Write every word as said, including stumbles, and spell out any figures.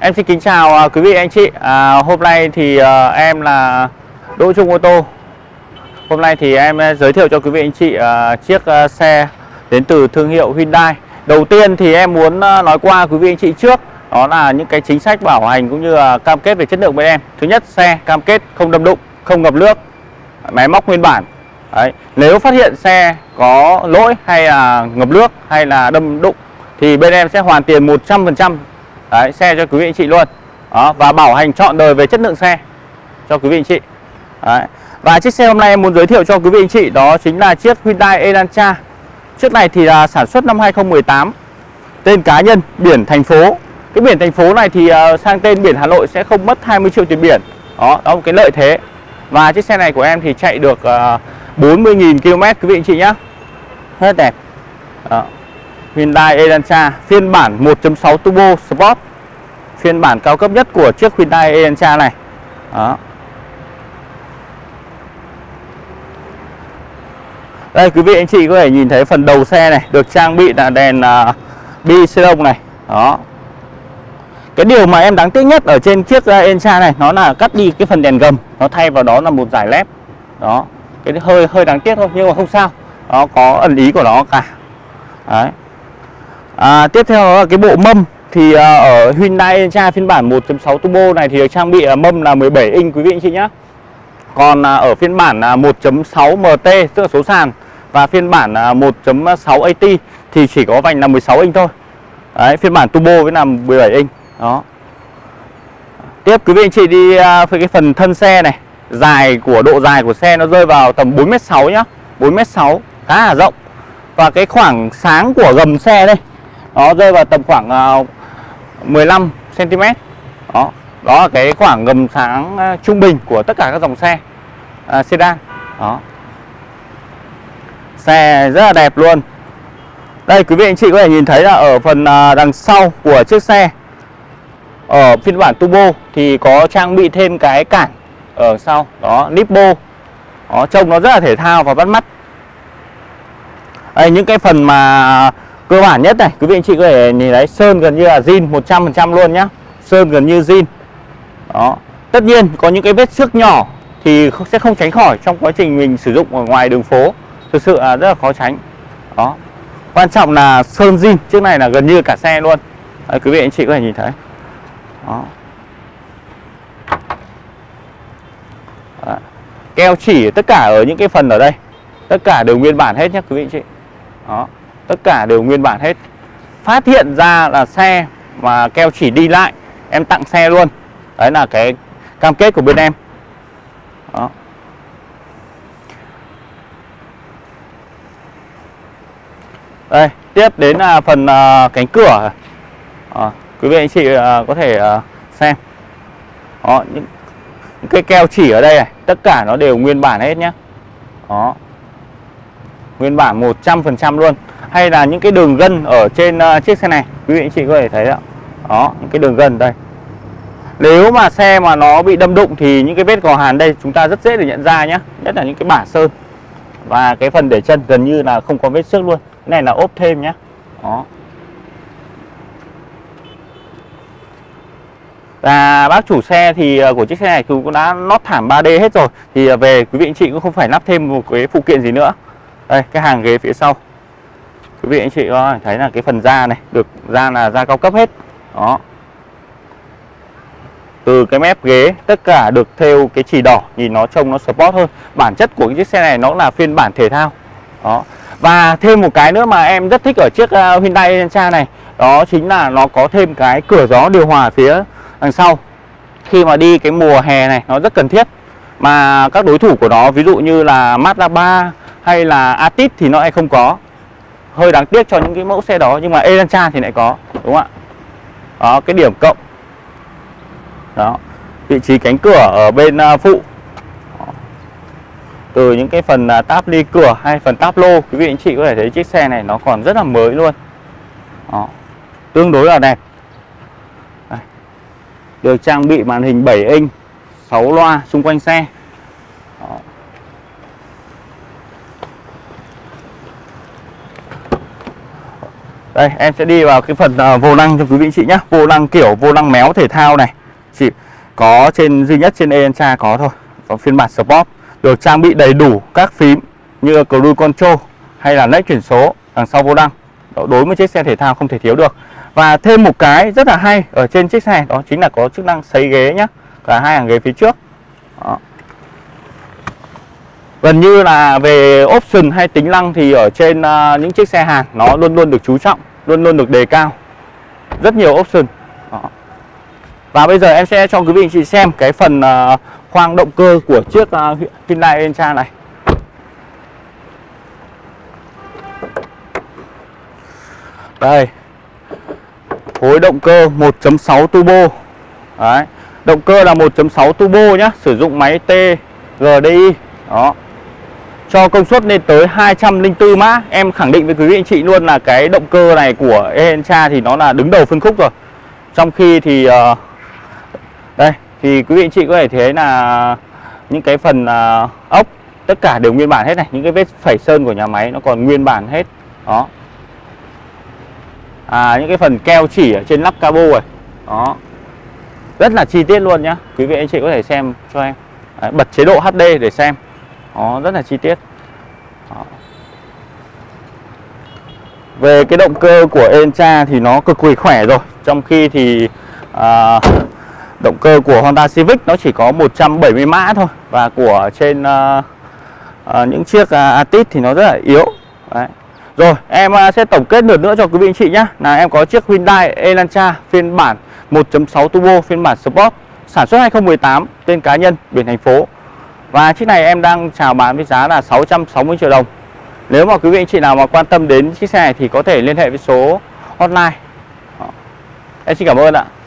Em xin kính chào quý vị anh chị. à, Hôm nay thì à, em là Đỗ Trung Ô tô. Hôm nay thì em giới thiệu cho quý vị anh chị à, chiếc à, xe đến từ thương hiệu Hyundai. Đầu tiên thì em muốn à, nói qua quý vị anh chị trước, đó là những cái chính sách bảo hành cũng như là cam kết về chất lượng bên em. Thứ nhất, xe cam kết không đâm đụng, không ngập nước, máy móc nguyên bản. Đấy. Nếu phát hiện xe có lỗi hay là ngập nước hay là đâm đụng thì bên em sẽ hoàn tiền một trăm phần trăm Đấy, xe cho quý vị anh chị luôn. Đó, và bảo hành trọn đời về chất lượng xe cho quý vị anh chị. Đấy. Và chiếc xe hôm nay em muốn giới thiệu cho quý vị anh chị đó chính là chiếc Hyundai Elantra. Chiếc này thì là sản xuất năm hai không một tám, tên cá nhân, biển thành phố. Cái biển thành phố này thì uh, sang tên biển Hà Nội sẽ không mất hai mươi triệu tiền biển. Đó, đó là một cái lợi thế. Và chiếc xe này của em thì chạy được uh, bốn mươi nghìn ki lô mét quý vị anh chị nhé. Rất đẹp. Đó. Hyundai Elantra phiên bản một chấm sáu Turbo Sport, phiên bản cao cấp nhất của chiếc Hyundai Elantra này. Đó. Đây quý vị anh chị có thể nhìn thấy phần đầu xe này được trang bị là đèn uh, bi xenon này. Đó. Cái điều mà em đáng tiếc nhất ở trên chiếc uh, Elantra này nó là cắt đi cái phần đèn gầm, nó thay vào đó là một dải led. Đó. Cái hơi hơi đáng tiếc thôi nhưng mà không sao. Nó có ẩn ý của nó cả. Đấy. À, tiếp theo đó là cái bộ mâm. Thì uh, ở Hyundai Elantra phiên bản một chấm sáu Turbo này thì được trang bị uh, mâm là mười bảy inch quý vị anh chị nhé. Còn uh, ở phiên bản uh, một chấm sáu M T tức là số sàn và phiên bản uh, một chấm sáu A T thì chỉ có vành là mười sáu inch thôi. Đấy, phiên bản Turbo với là mười bảy inch. Đó. Tiếp quý vị anh chị đi uh, với cái phần thân xe này, dài của độ dài của xe nó rơi vào tầm bốn mét sáu nhá, bốn mét sáu, khá là rộng. Và cái khoảng sáng của gầm xe đây nó rơi vào tầm khoảng uh, mười lăm xăng ti mét. Đó, đó là cái khoảng gầm sáng uh, trung bình của tất cả các dòng xe uh, sedan. Đó. Xe rất là đẹp luôn. Đây quý vị anh chị có thể nhìn thấy là ở phần uh, đằng sau của chiếc xe ở phiên bản Turbo thì có trang bị thêm cái cản ở sau. Đó, Nippo. Đó, trông nó rất là thể thao và bắt mắt. Đây, những cái phần mà cơ bản nhất này quý vị anh chị có thể nhìn thấy sơn gần như là zin một trăm phần trăm luôn nhá. Sơn gần như zin. Đó. Tất nhiên có những cái vết xước nhỏ thì sẽ không tránh khỏi trong quá trình mình sử dụng ở ngoài đường phố. Thực sự là rất là khó tránh. Đó. Quan trọng là sơn zin, chiếc này là gần như cả xe luôn. Đấy, quý vị anh chị có thể nhìn thấy. Đó. Đó. Keo chỉ tất cả ở những cái phần ở đây tất cả đều nguyên bản hết nhé quý vị anh chị. Đó, tất cả đều nguyên bản hết. Phát hiện ra là xe mà keo chỉ đi lại em tặng xe luôn. Đấy là cái cam kết của bên em. Đó. Đây, tiếp đến là phần uh, cánh cửa. Đó, quý vị anh chị uh, có thể uh, xem. Đó, những, những cái keo chỉ ở đây này, tất cả nó đều nguyên bản hết nhé. Đó. Nguyên bản một trăm phần trăm luôn. Hay là những cái đường gân ở trên uh, chiếc xe này, quý vị anh chị có thể thấy đó. Đó, những cái đường gân đây. Nếu mà xe mà nó bị đâm đụng thì những cái vết gò hàn đây chúng ta rất dễ để nhận ra nhé. Nhất là những cái bả sơn. Và cái phần để chân gần như là không có vết xước luôn. Cái này là ốp thêm nhé. Đó. Và bác chủ xe thì của chiếc xe này cũng đã lót thảm ba D hết rồi. Thì về quý vị anh chị cũng không phải lắp thêm một cái phụ kiện gì nữa. Đây, cái hàng ghế phía sau quý vị anh chị có thấy là cái phần da này được da là da cao cấp hết. Đó. Từ cái mép ghế tất cả được thêu cái chì đỏ, nhìn nó trông nó sport hơn. Bản chất của cái chiếc xe này nó là phiên bản thể thao. Đó. Và thêm một cái nữa mà em rất thích ở chiếc uh, Hyundai Elantra này, đó chính là nó có thêm cái cửa gió điều hòa phía đằng sau. Khi mà đi cái mùa hè này nó rất cần thiết. Mà các đối thủ của nó ví dụ như là Mazda ba hay là Altis thì nó lại không có. Hơi đáng tiếc cho những cái mẫu xe đó, nhưng mà Elantra thì lại có, đúng không ạ? Đó, cái điểm cộng. Đó, vị trí cánh cửa ở bên phụ. Đó. Từ những cái phần táp ly cửa hay phần táp lô, quý vị anh chị có thể thấy chiếc xe này nó còn rất là mới luôn. Đó. Tương đối là đẹp. Đây. Được trang bị màn hình bảy inch, sáu loa xung quanh xe. Đó. Đây em sẽ đi vào cái phần uh, vô lăng cho quý vị anh chị nhé. Vô lăng kiểu vô lăng méo thể thao này, chỉ có trên duy nhất trên Elantra có thôi, có phiên bản Sport, được trang bị đầy đủ các phím như Cruise Control hay là lách chuyển số đằng sau vô lăng. Đó, đối với chiếc xe thể thao không thể thiếu được. Và thêm một cái rất là hay ở trên chiếc xe đó chính là có chức năng sấy ghế nhá, cả hai hàng ghế phía trước. Đó. Gần như là về option hay tính năng thì ở trên uh, những chiếc xe Hàn nó luôn luôn được chú trọng, luôn luôn được đề cao. Rất nhiều option. Đó. Và bây giờ em sẽ cho quý vị anh chị xem cái phần uh, khoang động cơ của chiếc uh, Hyundai Elantra này. Đây. Khối động cơ một chấm sáu turbo. Đấy. Động cơ là một chấm sáu turbo nhá, sử dụng máy T G D I. Đó. Cho công suất lên tới hai trăm lẻ bốn mã. Em khẳng định với quý vị anh chị luôn là cái động cơ này của Elantra thì nó là đứng đầu phân khúc rồi. Trong khi thì uh, đây thì quý vị anh chị có thể thấy là những cái phần uh, ốc tất cả đều nguyên bản hết này, những cái vết phẩy sơn của nhà máy nó còn nguyên bản hết. Đó. À, những cái phần keo chỉ ở trên nắp cabo này. Đó. Rất là chi tiết luôn nhá. Quý vị anh chị có thể xem cho em. Đấy, bật chế độ H D để xem. Đó, rất là chi tiết. Đó. Về cái động cơ của Elantra thì nó cực kỳ khỏe rồi. Trong khi thì à, động cơ của Honda Civic nó chỉ có một trăm bảy mươi mã thôi. Và của trên à, à, những chiếc à, Altis thì nó rất là yếu. Đấy. Rồi em à, sẽ tổng kết lượt nữa cho quý vị anh chị nhé. Là em có chiếc Hyundai Elantra phiên bản một chấm sáu turbo, phiên bản Sport, sản xuất hai không một tám, tên cá nhân, biển thành phố. Và chiếc này em đang chào bán với giá là sáu trăm sáu mươi triệu đồng. Nếu mà quý vị anh chị nào mà quan tâm đến chiếc xe này thì có thể liên hệ với số hotline. Đó. Em xin cảm ơn ạ.